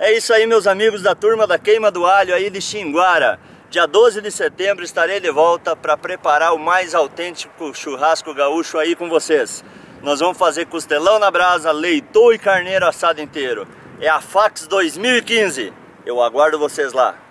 É isso aí, meus amigos da turma da Queima do Alho aí de Xinguara. Dia 12 de setembro estarei de volta para preparar o mais autêntico churrasco gaúcho aí com vocês. Nós vamos fazer costelão na brasa, leitoa e carneiro assado inteiro. É a Fax 2015. Eu aguardo vocês lá.